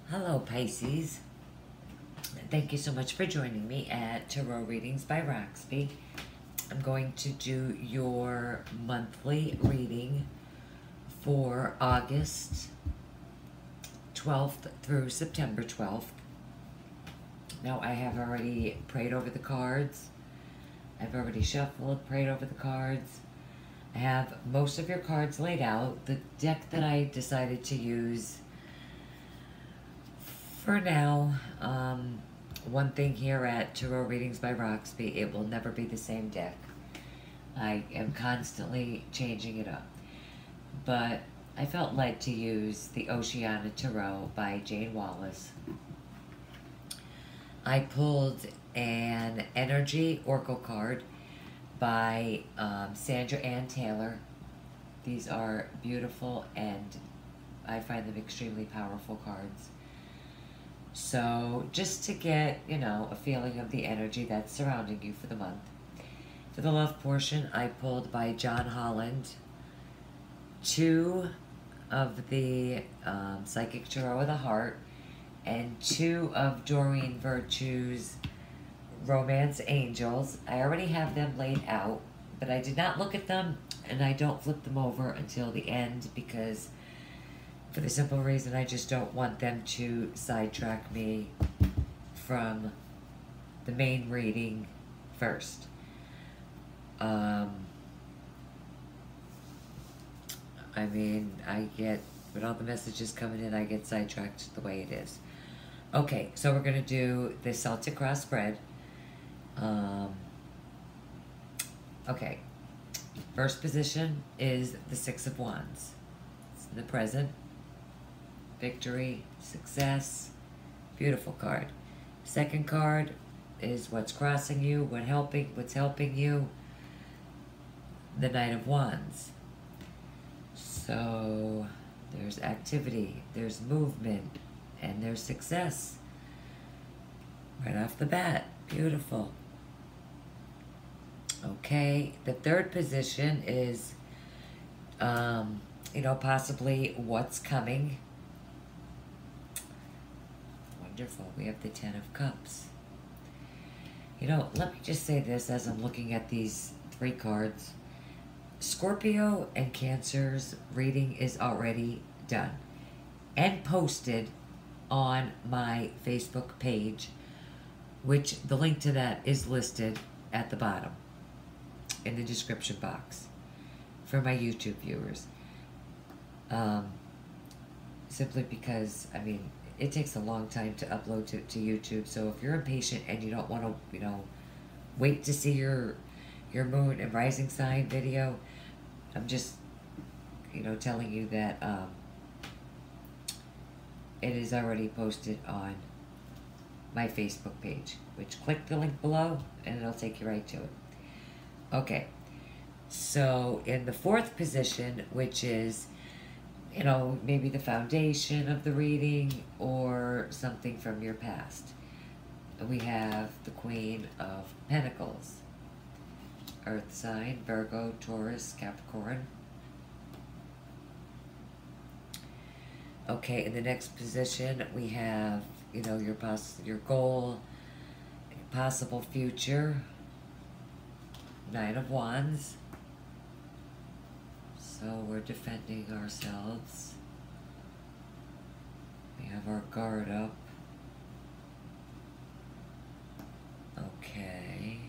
Hello, Pisces. Thank you so much for joining me at Tarot Readings by Roxby. I'm going to do your monthly reading for August 12th through September 12th. Now, I have already prayed over the cards. I've already shuffled, prayed over the cards. I have most of your cards laid out. The deck that I decided to use for now, one thing here at Tarot Readings by Roxby, it will never be the same deck. I am constantly changing it up. But I felt led to use the Oceana Tarot by Jane Wallace. I pulled an Energy Oracle card by Sandra Ann Taylor. These are beautiful and I find them extremely powerful cards. So just to get, a feeling of the energy that's surrounding you for the month. For the love portion, I pulled by John Holland 2 of the Psychic Tarot of the Heart and 2 of Doreen Virtue's Romance Angels. I already have them laid out, but I did not look at them and I don't flip them over until the end because for the simple reason I just don't want them to sidetrack me from the main reading first. With all the messages coming in, I get sidetracked the way it is. Okay, so we're going to do the Celtic cross spread. Okay, first position is the Six of Wands. It's in the present. Victory, success, beautiful card. Second card is what's crossing you, what's helping you. The Knight of Wands. So there's activity, there's movement, and there's success. Right off the bat, beautiful. Okay, the third position is, possibly what's coming. Wonderful. We have the Ten of Cups. Let me just say this as I'm looking at these 3 cards. Scorpio and Cancer's reading is already done and posted on my Facebook page, which the link to that is listed at the bottom in the description box for my YouTube viewers. Simply because, it takes a long time to upload to YouTube. So if you're impatient and you don't want to, wait to see your moon and rising sign video, I'm just, telling you that it is already posted on my Facebook page, which click the link below and it'll take you right to it. Okay, so in the fourth position, which is maybe the foundation of the reading or something from your past. We have the Queen of Pentacles. Earth sign, Virgo, Taurus, Capricorn. Okay, in the next position, we have, your goal, possible future. Nine of Wands. So we're defending ourselves. We have our guard up. Okay.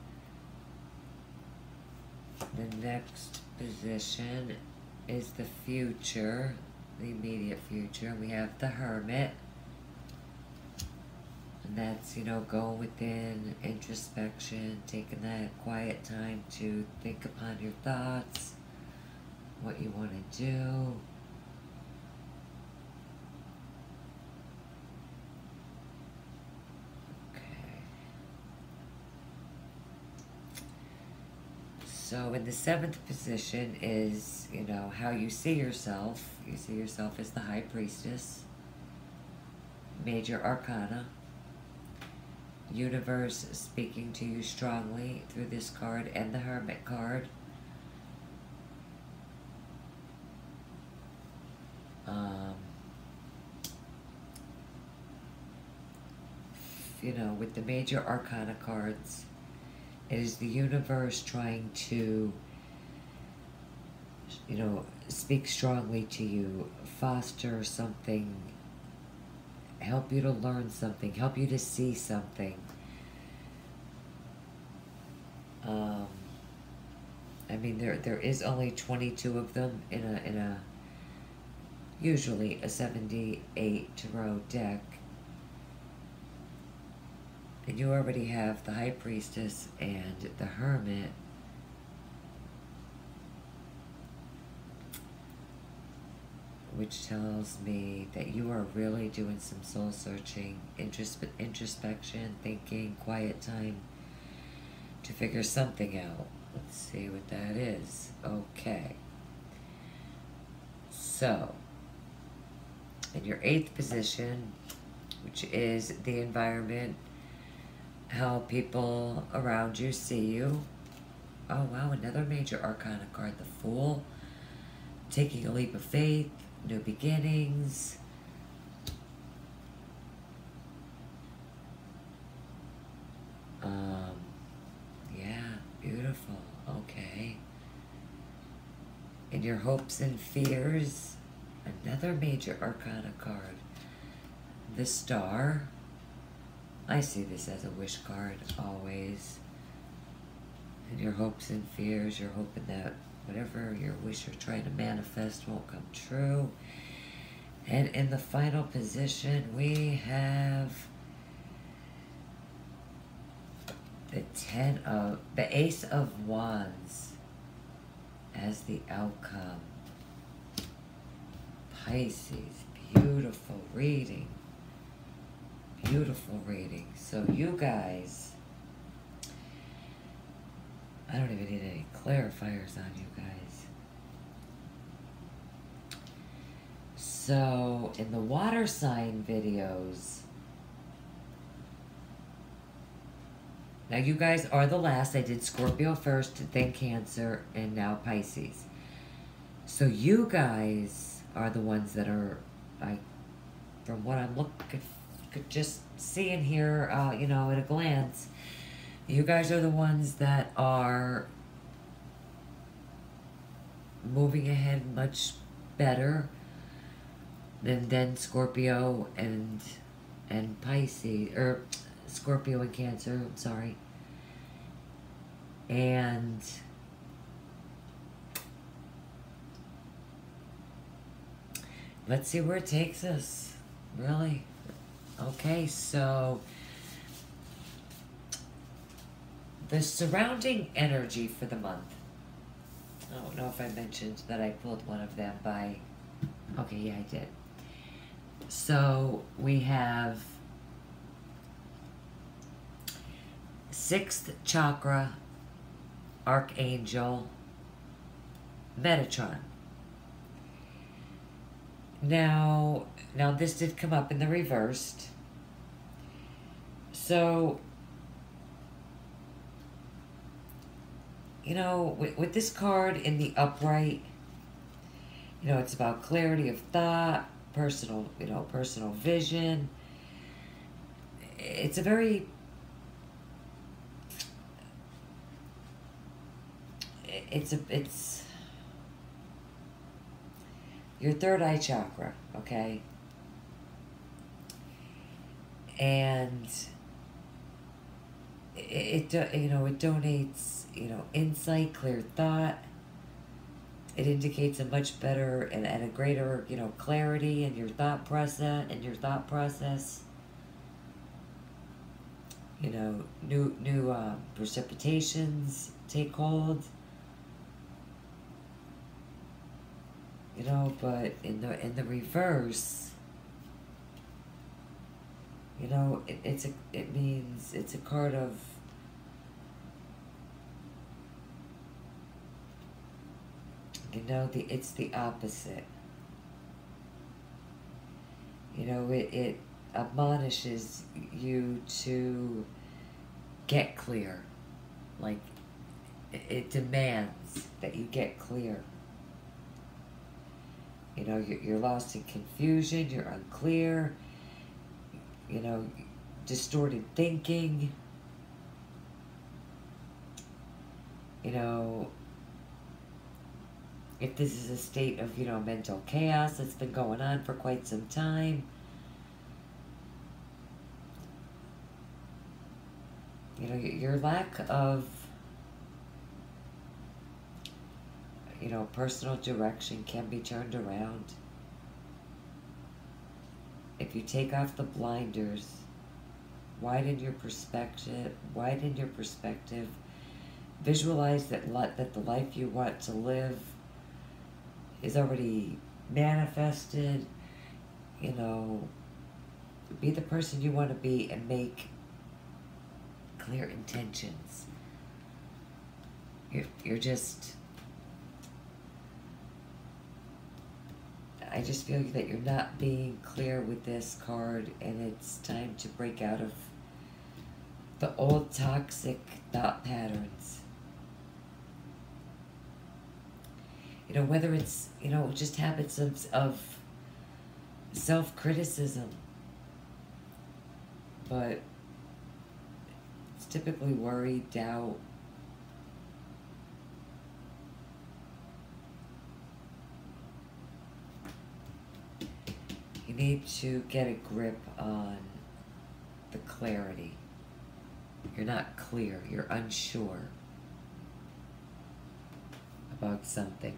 The next position is the future, the immediate future. We have the Hermit. And that's, going within, introspection, taking that quiet time to think upon your thoughts, what you want to do. Okay. So in the 7th position is, how you see yourself. You see yourself as the High Priestess. Major Arcana. Universe speaking to you strongly through this card and the Hermit card. you know, with the major arcana cards, it is the universe trying to, you know, speak strongly to you, foster something, help you to learn something, help you to see something. I mean, there is only 22 of them in a usually a 78 tarot deck. And you already have the High Priestess and the Hermit. Which tells me that you are really doing some soul searching, introspection, thinking, quiet time to figure something out. Let's see what that is. Okay. So, in your 8th position, which is the environment, how people around you see you. Oh wow, another major arcana card, the Fool. Taking a leap of faith, new beginnings. Yeah, beautiful. Okay. In your hopes and fears, another major arcana card, the Star. I see this as a wish card, always. In your hopes and fears, you're hoping that whatever your wish you're trying to manifest won't come true. And in the final position, we have the Ace of Wands as the outcome. Pisces, beautiful reading. Beautiful reading. So you guys, I don't even need any clarifiers on you guys. So in the water sign videos, now you guys are the last. I did Scorpio first, then Cancer, and now Pisces. So you guys are the ones that are, from what I'm could just seeing here, you know, at a glance, you guys are the ones that are moving ahead much better than Scorpio and Pisces, or Scorpio and Cancer, I'm sorry. And let's see where it takes us, really. Okay, so the surrounding energy for the month. I don't know if I mentioned that I pulled one of them by... Okay, yeah, I did. So we have 6th chakra, Archangel, Metatron. Now this did come up in the reversed. So, you know, with this card in the upright, you know, it's about clarity of thought, personal vision. It's a very... It's your third eye chakra, okay? And it donates, insight, clear thought. It indicates a much better and a greater, clarity in your thought process, new precipitations take hold. But in the reverse, it means it's a card of it's the opposite. It admonishes you to get clear. Like, it demands that you get clear. You're lost in confusion, you're unclear, distorted thinking. You know, if this is a state of, you know, mental chaos that's been going on for quite some time. You know, your lack of, you know, personal direction can be turned around. If you take off the blinders, widen your perspective, visualize that the life you want to live is already manifested. You know, be the person you want to be and make clear intentions. You're just, I just feel that you're not being clear with this card, and it's time to break out of the old toxic thought patterns. You know, whether it's, you know, just habits of self-criticism, but it's typically worry, doubt. You need to get a grip on the clarity. You're not clear. You're unsure about something.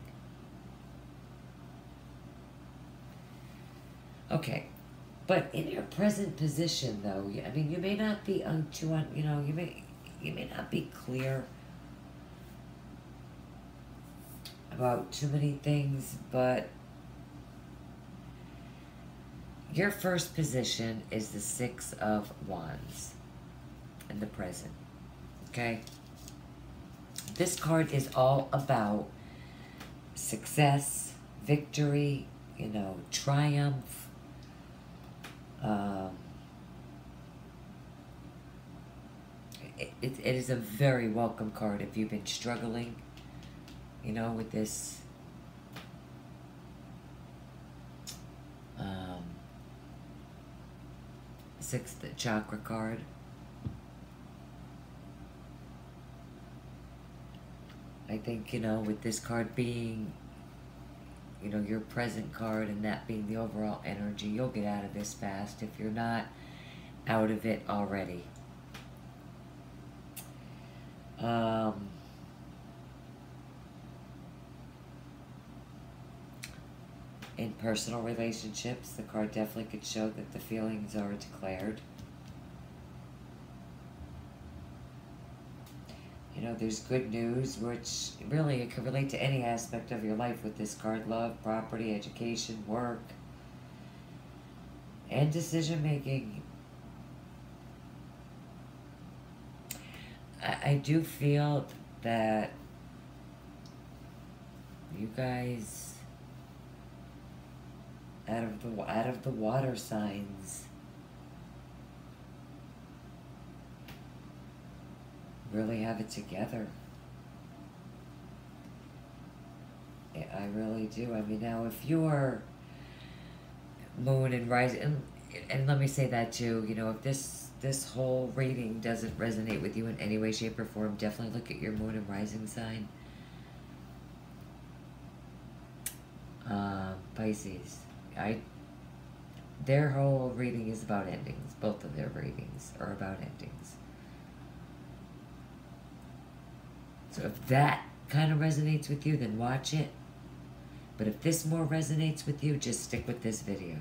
Okay, but in your present position, though, I mean, you may not be you know, you may not be clear about too many things, but your first position is the Six of Wands in the present, okay? This card is all about success, victory, you know, triumph. It is a very welcome card if you've been struggling, you know, with this sixth chakra card. I think, you know, with this card being, you know, your present card and that being the overall energy, you'll get out of this fast if you're not out of it already. In personal relationships, the card definitely could show that the feelings are declared. You know, there's good news, which really it could relate to any aspect of your life with this card. Love, property, education, work, and decision making. I do feel that you guys, out of the water signs, really have it together. I really do. I mean, now if your moon and rising, and let me say that too, you know, if this whole reading doesn't resonate with you in any way, shape, or form, definitely look at your moon and rising sign. Pisces. Their whole reading is about endings. Both of their readings are about endings. So if that kind of resonates with you, then watch it. But if this more resonates with you, just stick with this video.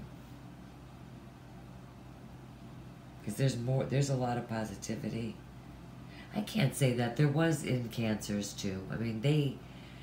Because there's a lot of positivity. I can't say that. There was in Cancers too. I mean, they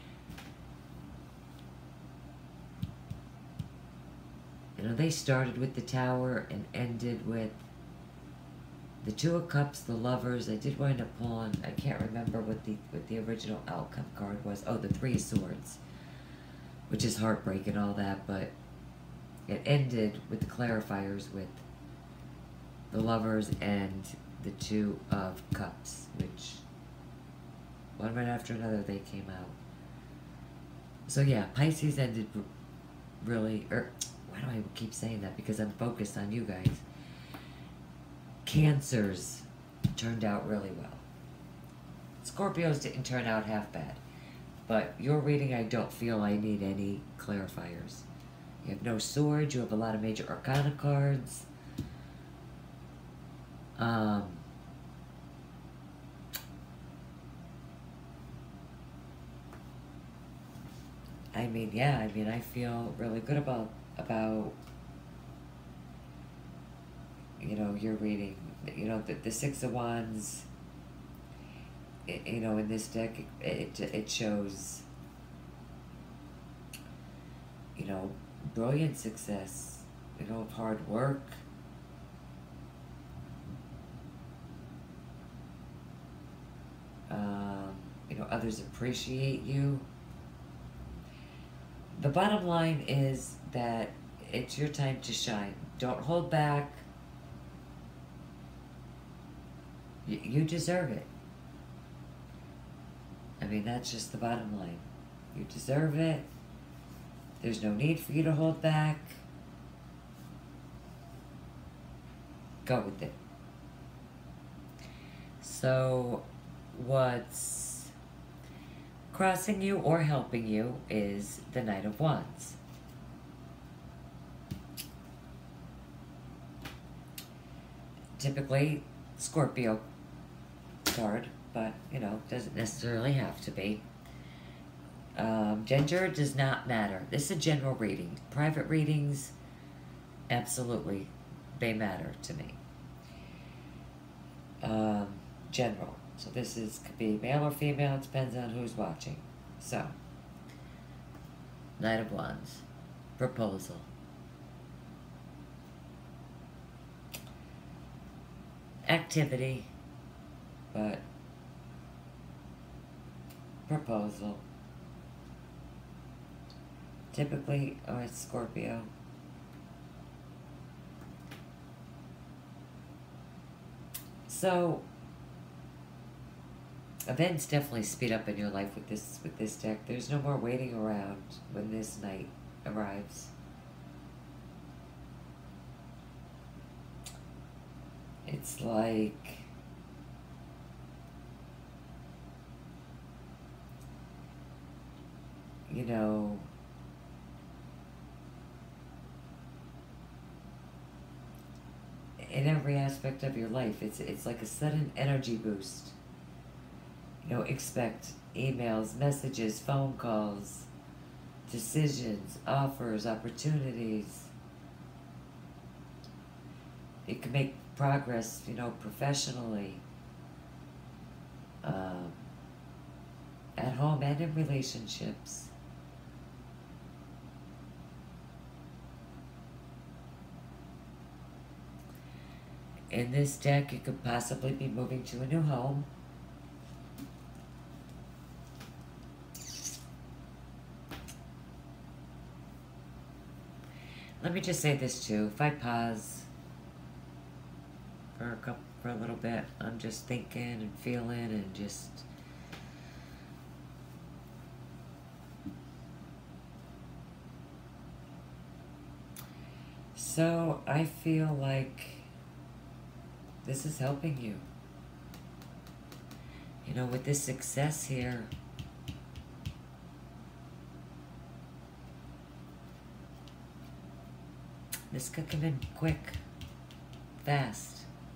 started with the Tower and ended with the Two of Cups, the Lovers. I did wind up pulling, I can't remember what the original outcome card was. Oh, the Three of Swords, which is heartbreak and all that, but it ended with the clarifiers with the Lovers and the Two of Cups, which one right after another they came out. So yeah, Pisces ended really, why do I keep saying that? Because I'm focused on you guys. Cancers turned out really well. Scorpios didn't turn out half bad. But your reading, I don't feel I need any clarifiers. You have no swords. You have a lot of major arcana cards. I mean, yeah, I mean, I feel really good about you know, your reading. You know, the Six of Wands, you know, in this deck, it shows, you know, brilliant success, you know, of hard work. You know, others appreciate you. The bottom line is that it's your time to shine. Don't hold back. You deserve it. I mean, that's just the bottom line. You deserve it. There's no need for you to hold back. Go with it. So, what's crossing you or helping you is the Knight of Wands. Typically, Scorpio card, but, you know, doesn't necessarily have to be. Gender does not matter. This is a general reading. Private readings, absolutely, they matter to me. General. So this could be male or female. It depends on who's watching. So, Knight of Wands. Proposal. Activity. But proposal. Typically, oh, it's Scorpio. So, events definitely speed up in your life with this deck. There's no more waiting around when this night arrives. It's like, you know, in every aspect of your life, it's like a sudden energy boost. You know, expect emails, messages, phone calls, decisions, offers, opportunities. It can make progress, you know, professionally, at home and in relationships. In this deck, you could possibly be moving to a new home. Let me just say this too. If I pause for a little bit, I'm just thinking and feeling and just so I feel like this is helping you. You know, with this success here, this could come in quick, fast.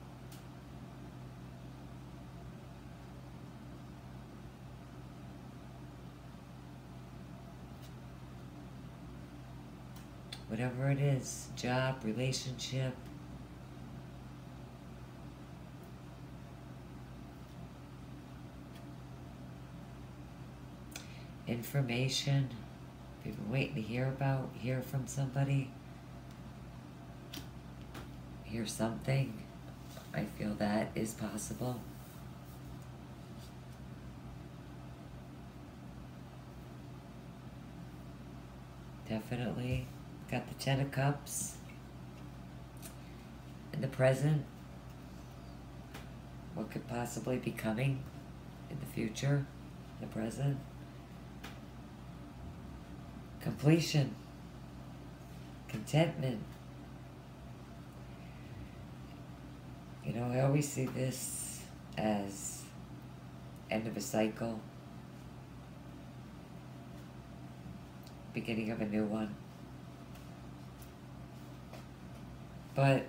Whatever it is, job, relationship, information, if you've been waiting to hear from somebody, hear something, I feel that is possible. Definitely. Got the Ten of Cups in the present. What could possibly be coming in the future, the present. Completion. Contentment. You know, I always see this as end of a cycle, beginning of a new one. But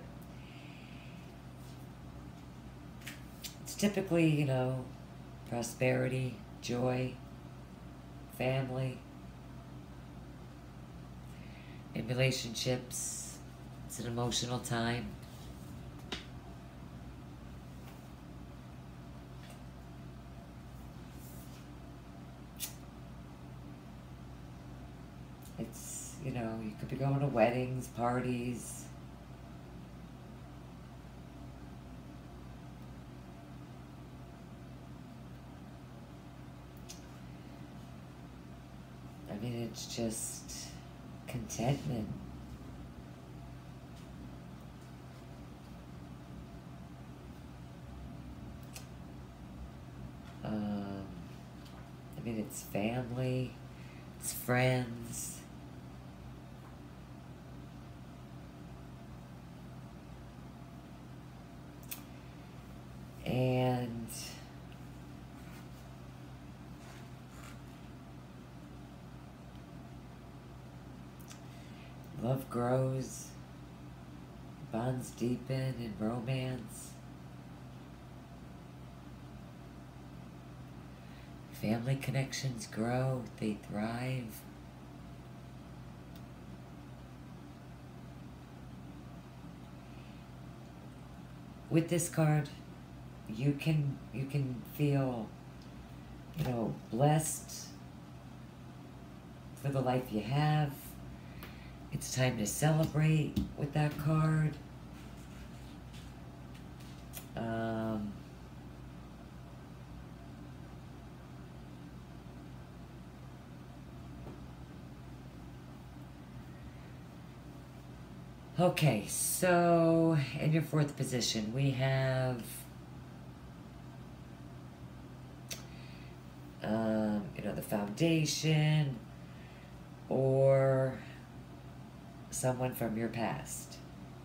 it's typically, you know, prosperity, joy, family, in relationships. It's an emotional time. It's, you know, you could be going to weddings, parties. I mean, it's just contentment. I mean, it's family, it's friends. And love grows, bonds deepen in romance. Family connections grow, they thrive. With this card, you can feel, you know, blessed for the life you have. It's time to celebrate with that card. Okay, so in your fourth position, we have you know, the foundation or someone from your past.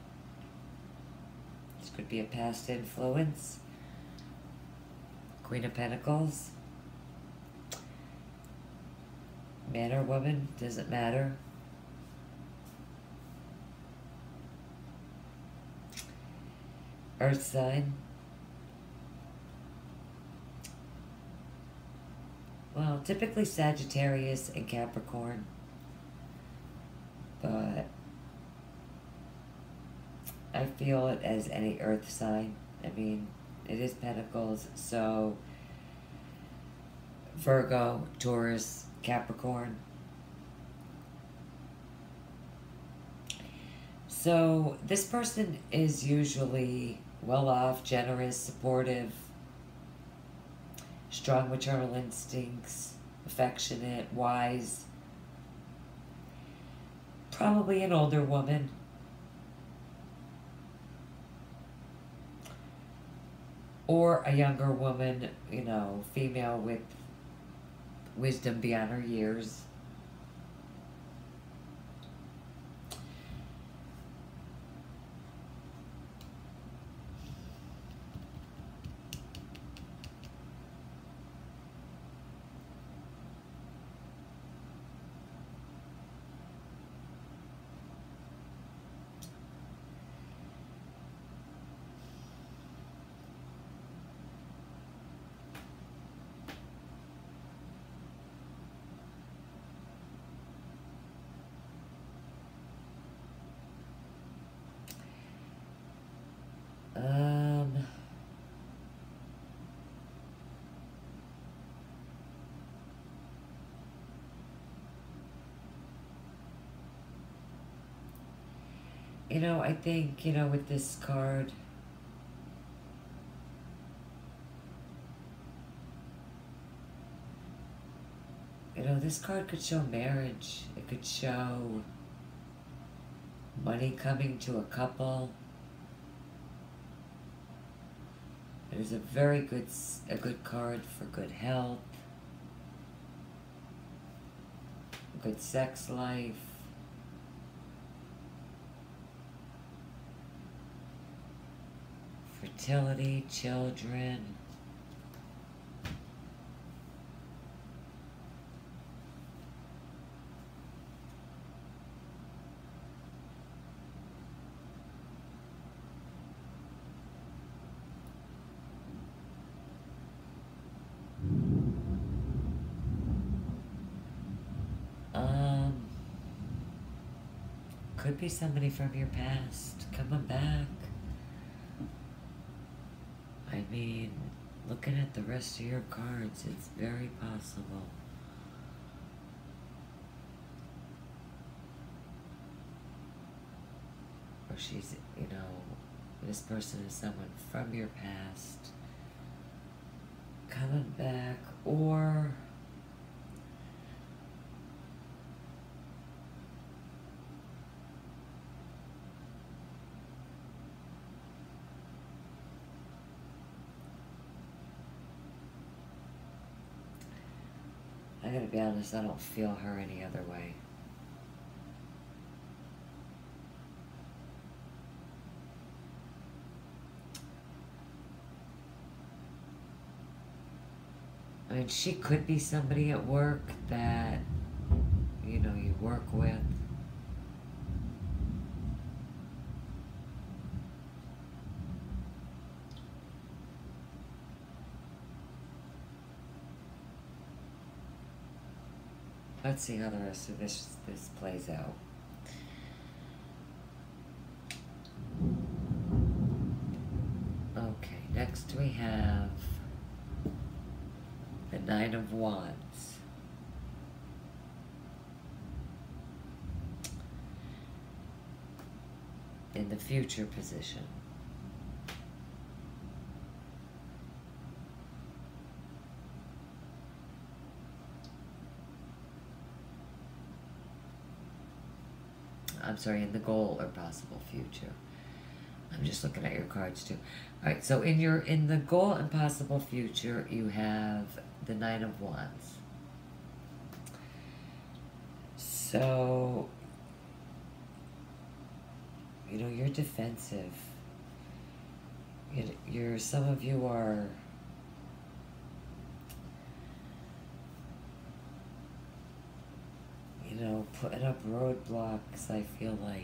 This could be a past influence. Queen of Pentacles. Man or woman, doesn't matter. Earth sign. Well, typically Sagittarius and Capricorn. But I feel it as any earth sign. I mean, it is Pentacles, so Virgo, Taurus, Capricorn. So this person is usually well off, generous, supportive, strong maternal instincts, affectionate, wise. Probably an older woman. Or a younger woman, you know, female with wisdom beyond her years. You know, I think, you know, with this card, you know, this card could show marriage. It could show money coming to a couple. It is a very good card for good health, good sex life. For fertility, children. Could be somebody from your past coming back. I mean, looking at the rest of your cards, it's very possible. Or she's, you know, this person is someone from your past coming back, or I gotta be honest, I don't feel her any other way. I mean, she could be somebody at work that, you know, you work with. Let's see how the rest of this plays out. Okay, next we have the Nine of Wands. In the future position. I'm sorry, in the goal or possible future. I'm just looking at your cards too. Alright, so in the goal and possible future, you have the Nine of Wands. So, you know, you're defensive. Some of you are, you know, putting up roadblocks, I feel like.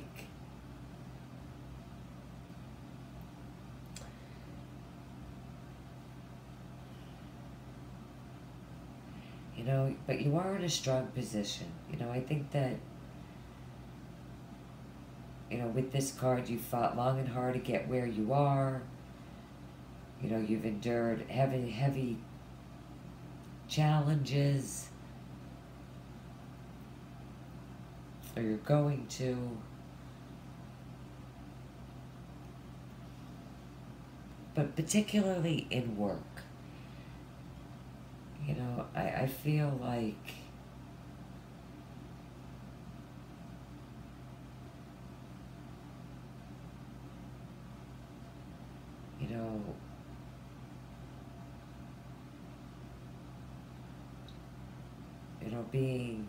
You know, but you are in a strong position. You know, I think that, you know, with this card, you fought long and hard to get where you are. You know, you've endured heavy challenges. Or you're going to. But particularly in work. You know, I feel like you know, being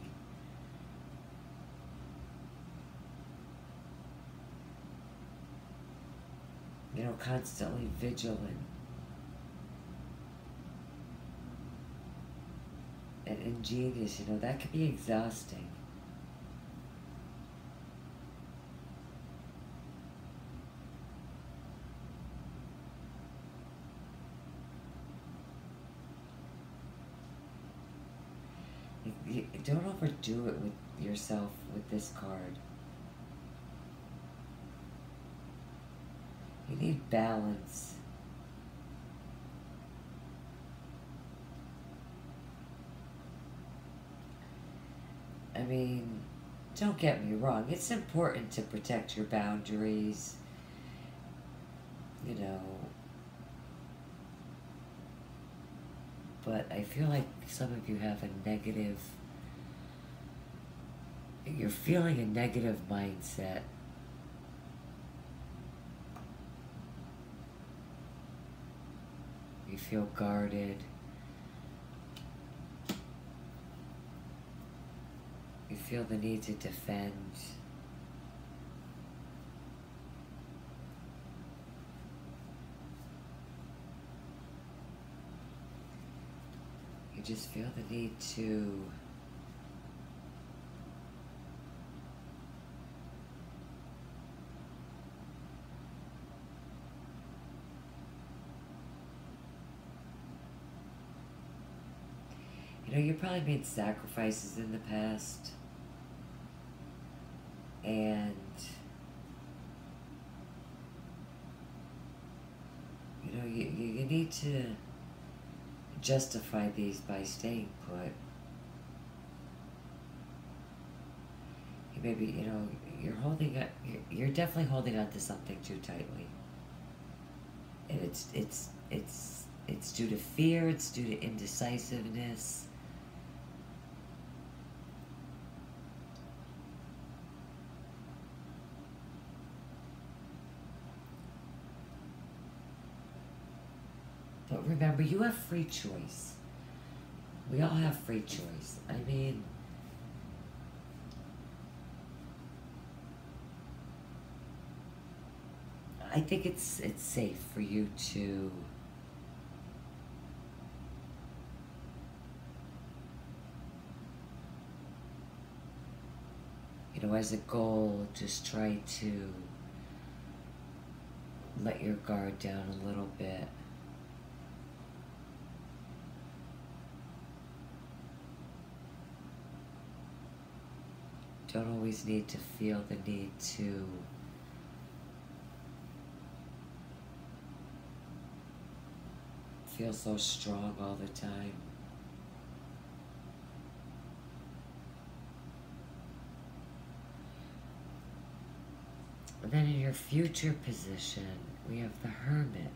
constantly vigilant and ingenious, that could be exhausting. Don't overdo it with yourself with this card. You need balance. I mean, don't get me wrong. It's important to protect your boundaries. But I feel like some of you have a negative... You're feeling a negative mindset. You feel guarded. You feel the need to defend. just feel the need to you probably made sacrifices in the past, and you need to justify these by staying put. Maybe, you're holding up, you're definitely holding on to something too tightly. And it's due to fear, it's due to indecisiveness. But remember, you have free choice. We all have free choice. I mean, I think it's safe for you to as a goal, just try to let your guard down a little bit. Don't always need to feel the need to feel so strong all the time. And then in your future position, we have the Hermit.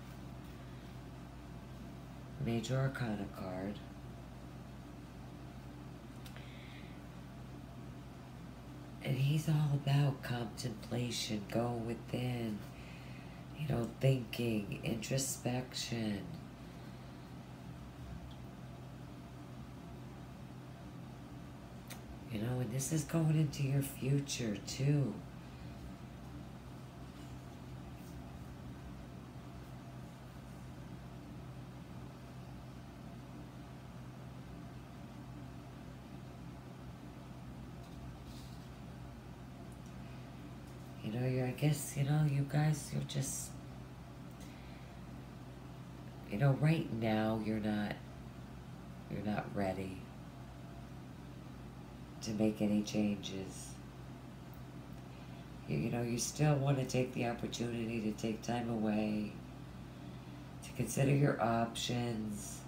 Major Arcana card. And he's all about contemplation, going within, thinking, introspection. And this is going into your future too. I guess, you guys, you're just, right now you're not ready to make any changes. You still want to take the opportunity to take time away, to consider your options.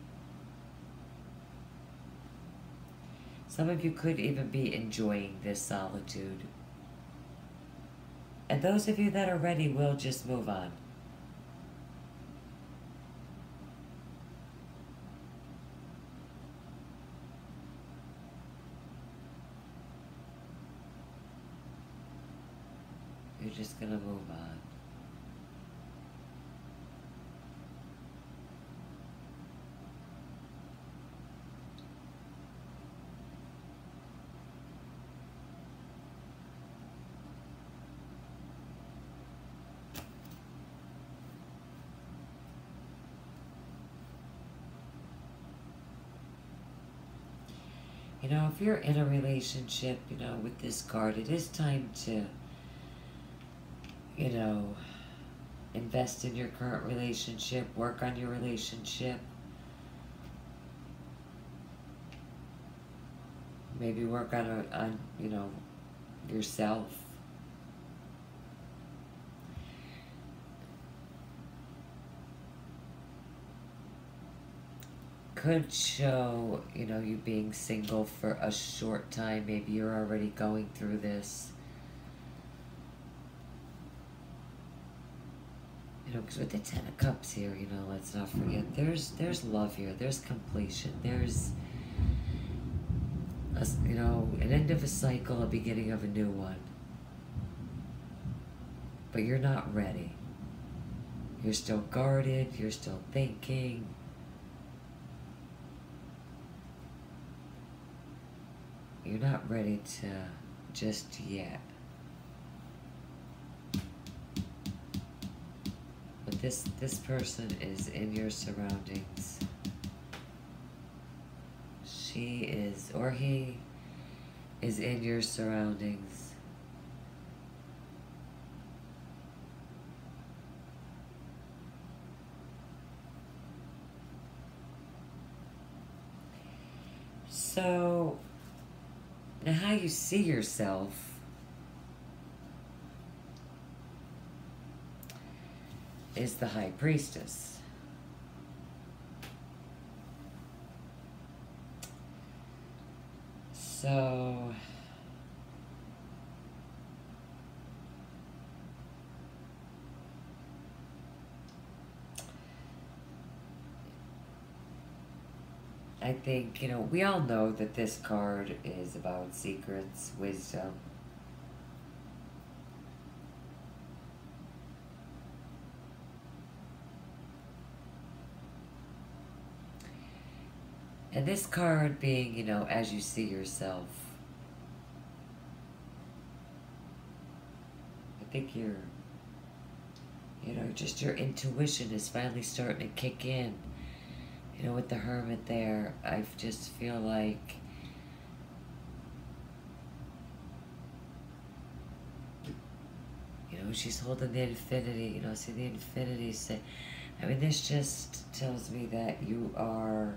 Some of you could even be enjoying this solitude. And those of you that are ready will just move on. You're just gonna move on. If you're in a relationship, with this card, it is time to, invest in your current relationship, work on your relationship. Maybe work on yourself. Could show, you being single for a short time. Maybe you're already going through this. Because with the Ten of Cups here, let's not forget, there's love here. There's completion. There's, an end of a cycle, a beginning of a new one. But you're not ready. You're still guarded. You're still thinking. You're not ready to just yet. But this person is in your surroundings. she is, or he is in your surroundings. So, now how you see yourself is the High Priestess. So, I think, we all know that this card is about secrets, wisdom. And this card being, as you see yourself. I think just your intuition is finally starting to kick in. With the Hermit there, I just feel like she's holding the infinity, see the infinity say, I mean, this just tells me that you are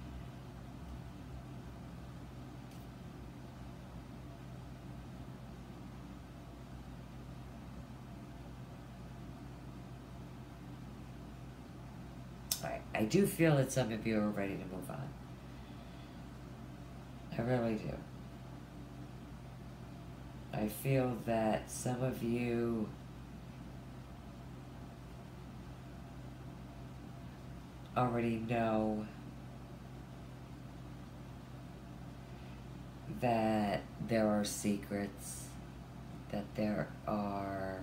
I do feel that some of you are ready to move on. I really do. I feel that some of you already know that there are secrets, that there are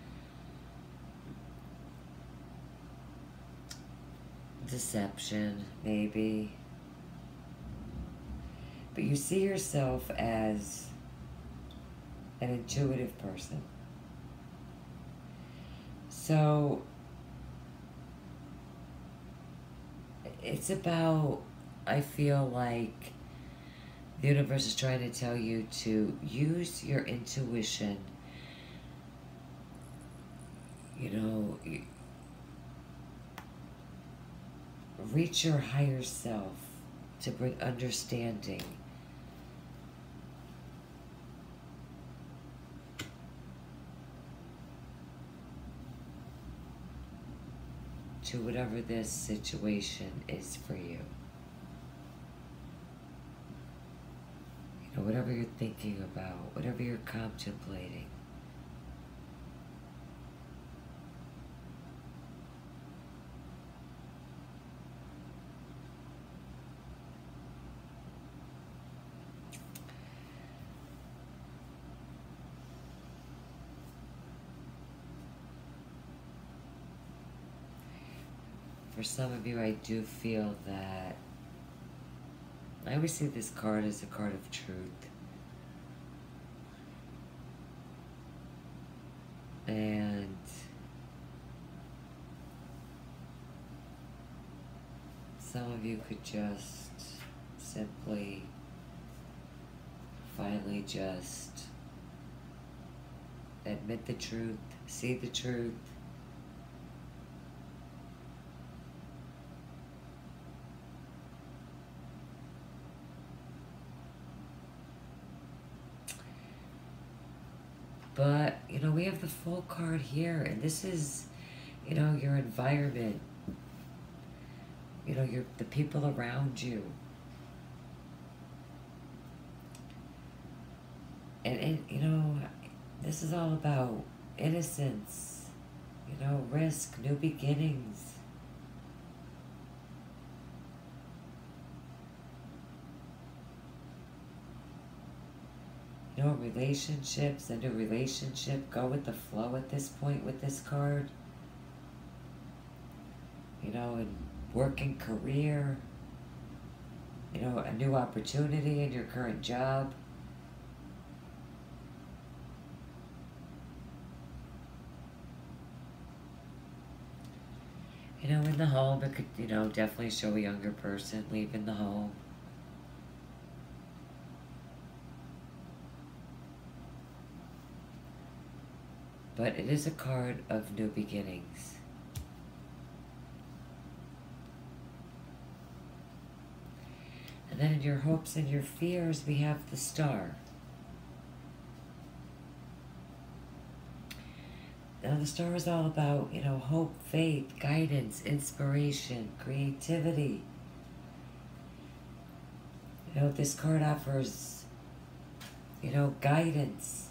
deception, maybe. But you see yourself as an intuitive person. So it's about, I feel like the universe is trying to tell you to use your intuition, reach your higher self to bring understanding to whatever this situation is for you. Whatever you're thinking about, whatever you're contemplating. For some of you, I do feel that I always see this card as a card of truth. And some of you could just simply, finally just admit the truth, see the truth, but, we have the Full card here, and this is, your environment, the people around you. And this is all about innocence, risk, new beginnings. Relationships, a new relationship, go with the flow at this point with this card. And working career, a new opportunity in your current job. In the home, it could, definitely show a younger person leaving the home. But it is a card of new beginnings. And then in your hopes and your fears, we have the Star. Now the Star is all about, you know, hope, faith, guidance, inspiration, creativity. You know, this card offers, you know, guidance.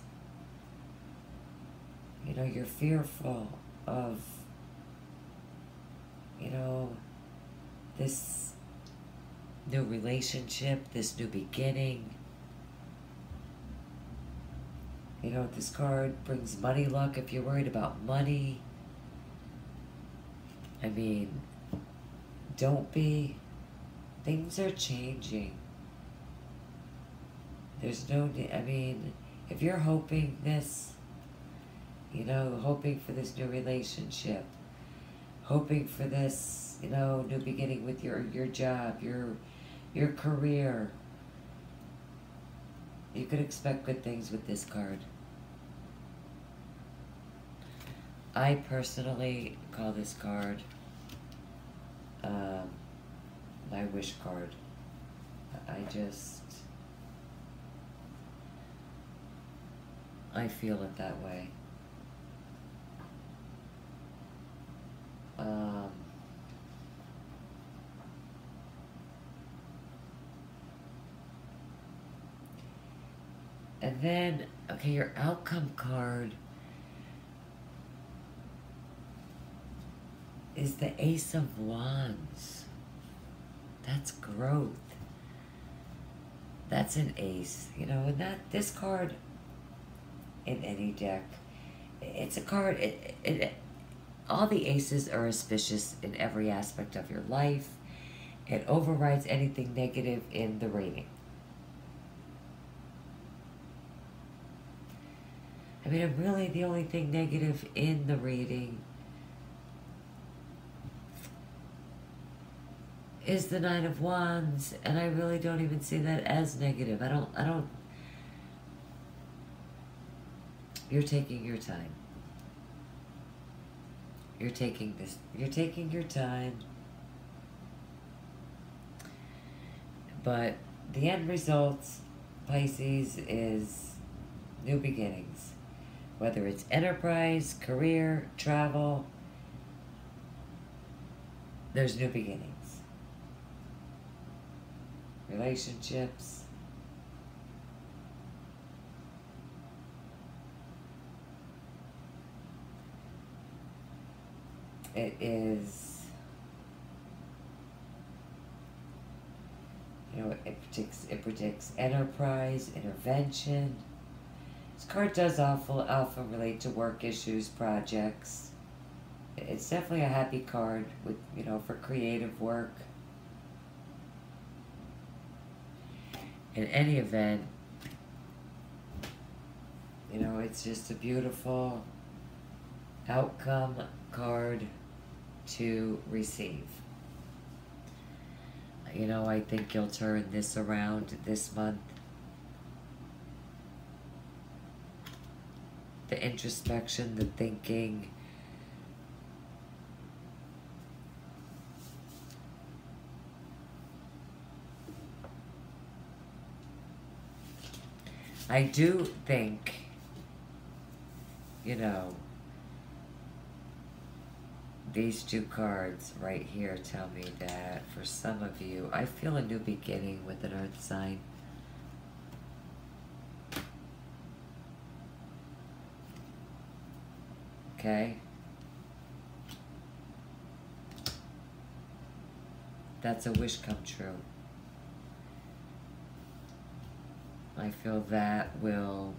You know, you're fearful of, you know, this new relationship, this new beginning. You know, this card brings money luck if you're worried about money. I mean, don't be. Things are changing. There's no, I mean, if you're hoping this, you know, hoping for this new relationship, hoping for this, you know, new beginning with your job, your career, you could expect good things with this card. I personally call this card my wish card. I feel it that way. And then, okay, your outcome card is the Ace of Wands. That's growth. That's an ace, you know, and this card in any deck, it's a card, all the aces are auspicious in every aspect of your life. It overrides anything negative in the reading. I mean, really, the only thing negative in the reading is the Nine of Wands, and I really don't even see that as negative. I don't, you're taking your time. You're taking your time. But the end result, Pisces, is new beginnings. Whether it's enterprise, career, travel, there's new beginnings. Relationships. It is, you know, it predicts enterprise, intervention. This card does often relate to work issues, projects. It's definitely a happy card with, you know, for creative work. In any event, you know, it's just a beautiful outcome card to receive. You know, I think you'll turn this around this month. The introspection, the thinking. I do think, you know, these two cards right here tell me that for some of you, I feel a new beginning with an earth sign. Okay? That's a wish come true. I feel that will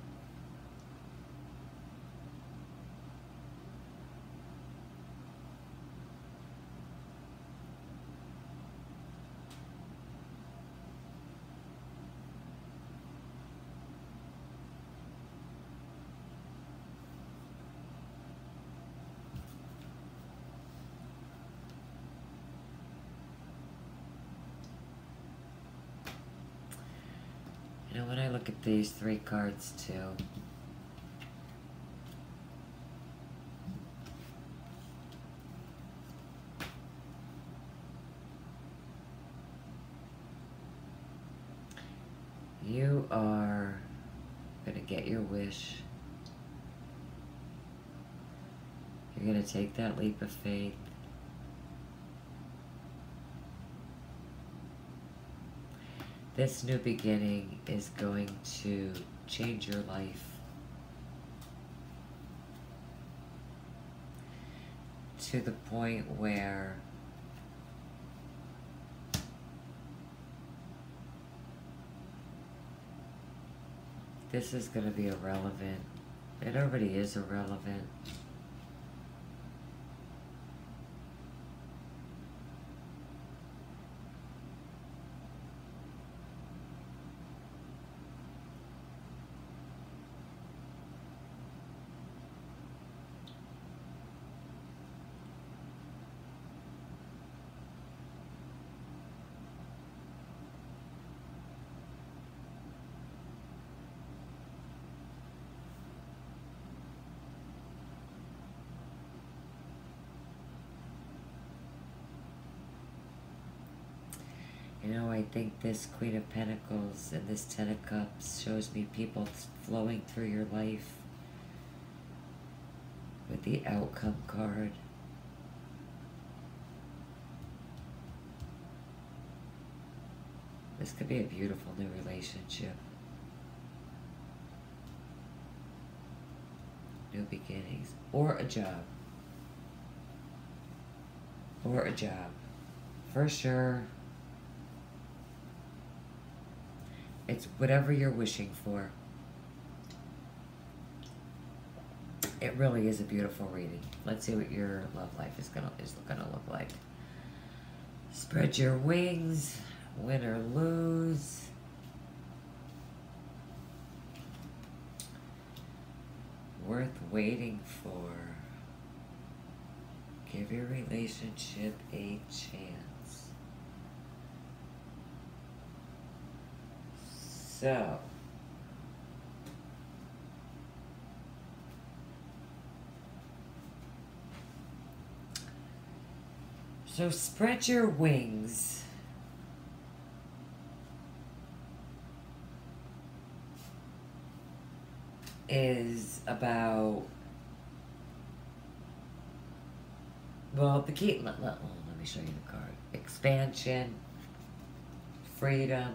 when I look at these three cards too, You are going to get your wish. You're going to take that leap of faith. This new beginning is going to change your life to the point where this is going to be irrelevant. It already is irrelevant. You know, I think this Queen of Pentacles and this Ten of Cups shows me people flowing through your life with the Outcome card. This could be a beautiful new relationship. New beginnings. Or a job. Or a job. For sure. It's whatever you're wishing for. It really is a beautiful reading. Let's see what your love life is gonna look like. Spread your wings, win or lose. Worth waiting for. Give your relationship a chance. So spread your wings. Is about, well, the key, let me show you the card. Expansion, freedom,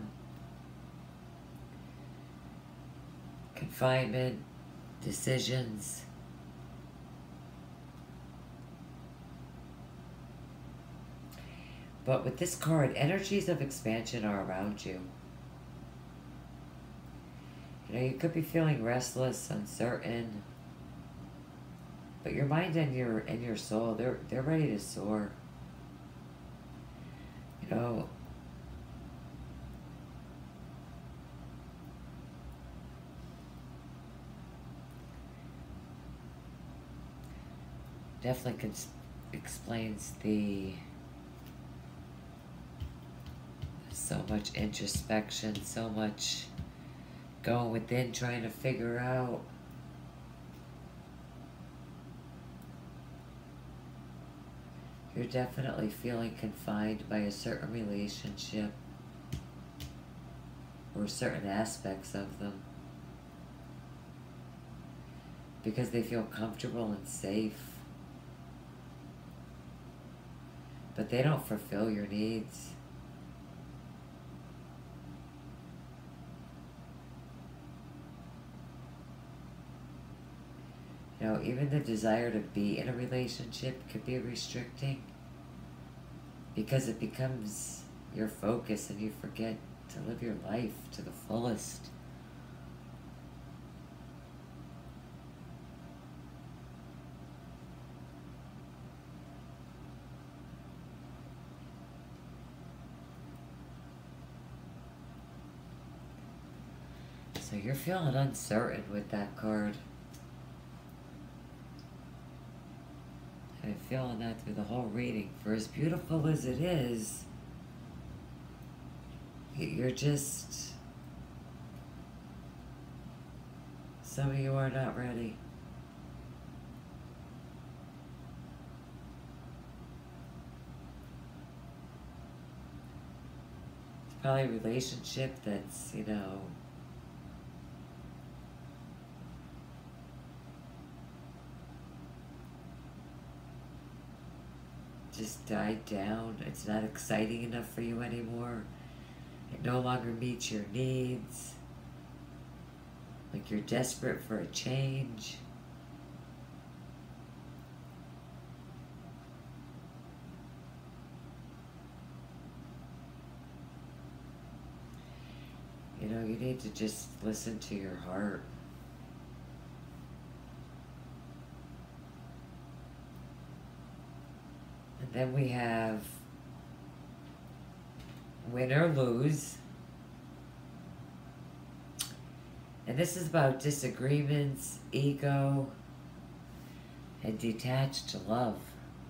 confinement, decisions. But with this card, energies of expansion are around you. You know, you could be feeling restless, uncertain, but your mind and your soul, they're ready to soar. You know, definitely explains the so much introspection, so much going within, trying to figure out you're definitely feeling confined by a certain relationship or certain aspects of them because they feel comfortable and safe, but they don't fulfill your needs. You know, even the desire to be in a relationship could be restricting because it becomes your focus and you forget to live your life to the fullest. So you're feeling uncertain with that card. I've been feeling that through the whole reading. For as beautiful as it is, you're just... Some of you are not ready. Probably a relationship that's, just died down. It's not exciting enough for you anymore. It no longer meets your needs. Like you're desperate for a change. You need to just listen to your heart. And then we have win or lose. And this is about disagreements, ego, and detached love.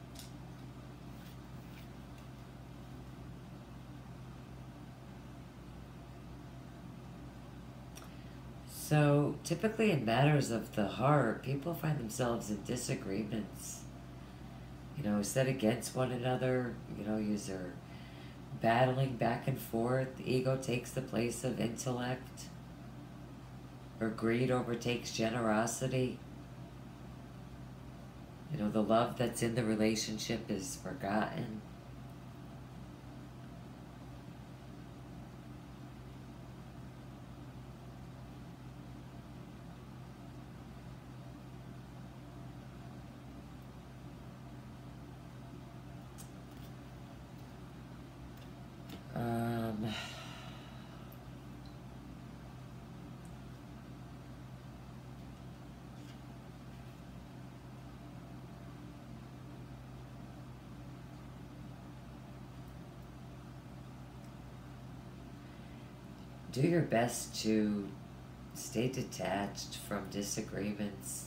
So, typically in matters of the heart, people find themselves in disagreements. Set against one another. You're battling back and forth. The ego takes the place of intellect. Or greed overtakes generosity. The love that's in the relationship is forgotten. Do your best to stay detached from disagreements.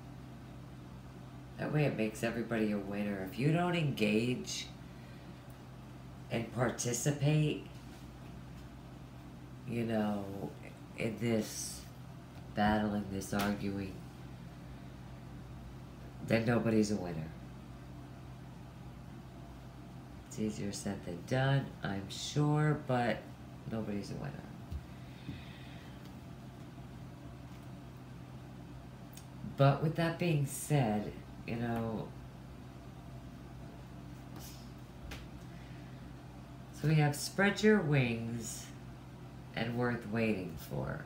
That way it makes everybody a winner. If you don't engage and participate, in this battling, this arguing, then nobody's a winner. It's easier said than done, I'm sure, but nobody's a winner. But with that being said, so we have spread your wings and worth waiting for.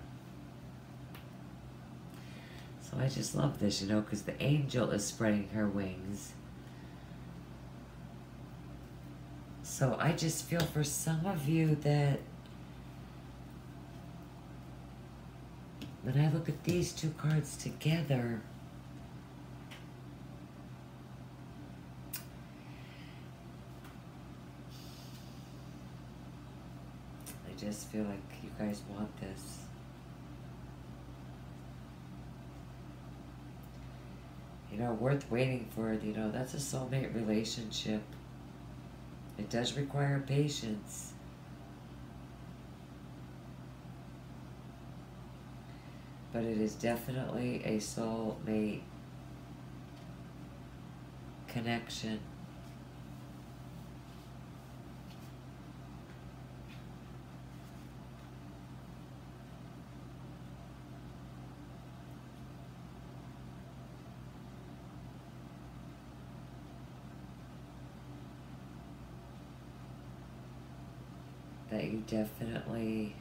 So I just love this, because the angel is spreading her wings. So I just feel for some of you that when I look at these two cards together, I just feel like you guys want this. Worth waiting for, that's a soulmate relationship. It does require patience. But it is definitely a soulmate connection. That you definitely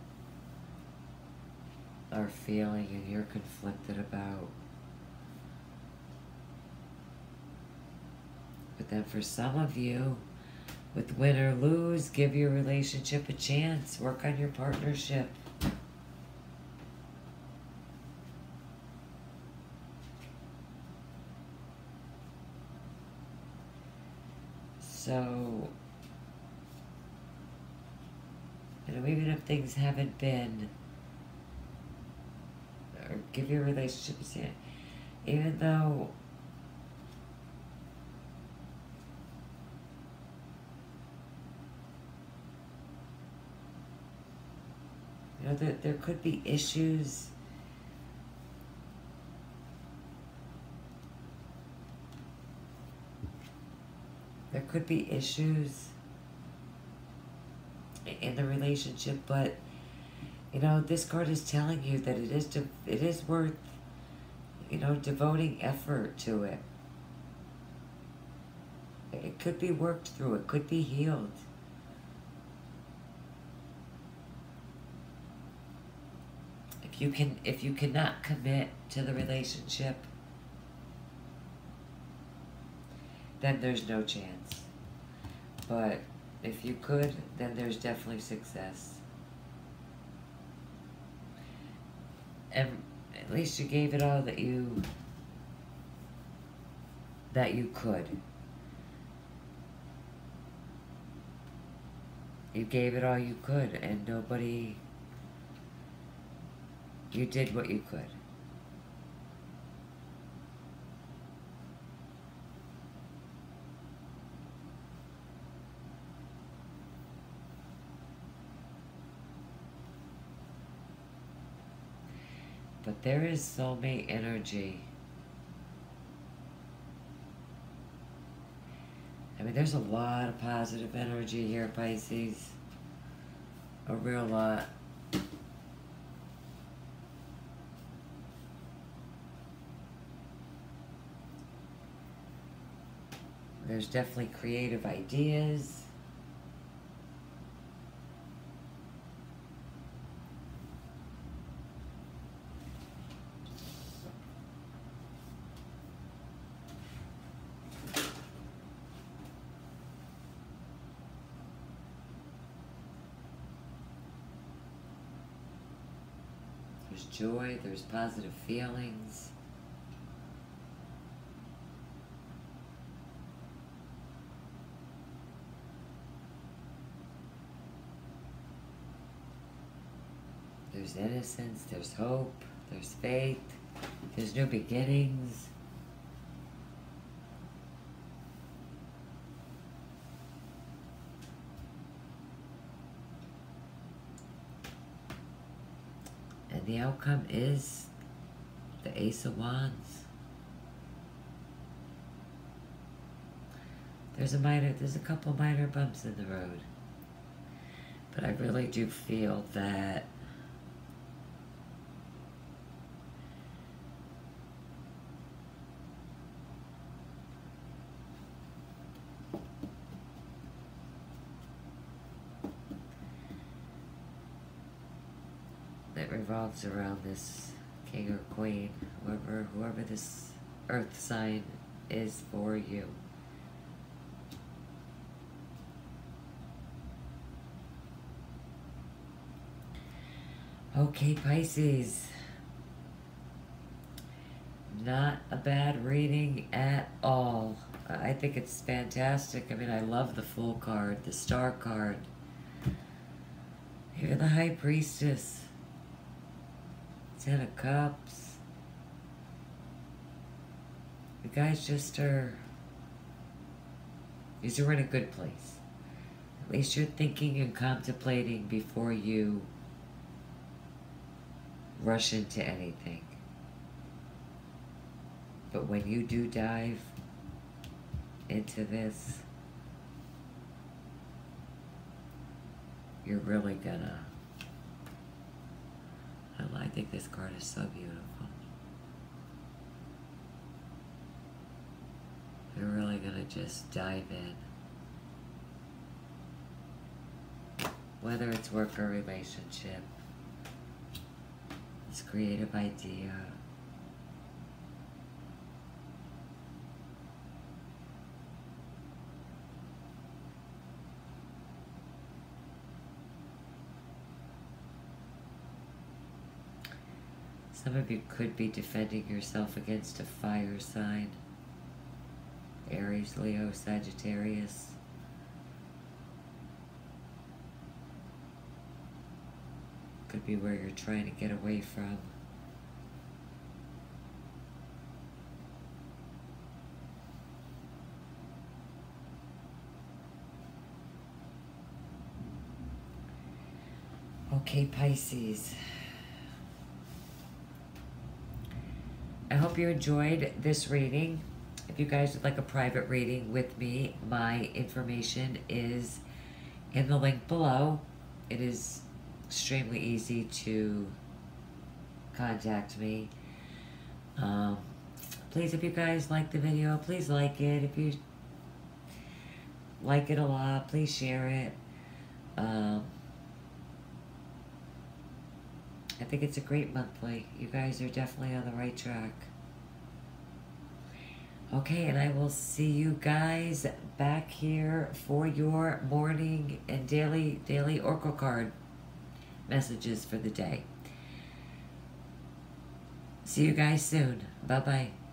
are feeling and you're conflicted about. But then for some of you, with win or lose, give your relationship a chance. Work on your partnership. So, even if things haven't been, or give your relationship a chance, even though there could be issues. There could be issues in the relationship, but you know, this card is telling you that it is worth, you know, devoting effort to it. It could be worked through. It could be healed. If you cannot commit to the relationship, then there's no chance. But if you could, then there's definitely success. And at least you gave it all that you could. You gave it all you could, and nobody... You did what you could. But there is soulmate energy. I mean, there's a lot of positive energy here, Pisces. A real lot. There's definitely creative ideas. There's joy, there's positive feelings. There's innocence, there's hope, there's faith, there's new beginnings. And the outcome is the Ace of Wands. There's a couple minor bumps in the road. But I really do feel that it revolves around this king or queen, whoever this earth sign is for you. Okay, Pisces. Not a bad reading at all. I think it's fantastic. I mean, I love the Fool card, the Star card, even the High Priestess, Ten of Cups. You guys just are, these are in a good place. At least you're thinking and contemplating before you rush into anything. But when you do dive into this, you're really gonna... I think this card is so beautiful. You're really gonna just dive in. Whether it's work or relationship, this creative idea. Some of you could be defending yourself against a fire sign. Aries, Leo, Sagittarius. Could be where you're trying to get away from. Okay, Pisces. I hope you enjoyed this reading. If you guys would like a private reading with me, my information is in the link below. it is extremely easy to contact me. Please, if you guys like the video, please like it. If you like it a lot, please share it. I think it's a great monthly. You guys are definitely on the right track. Okay, and I will see you guys back here for your morning and daily oracle card messages for the day. See you guys soon. Bye-bye.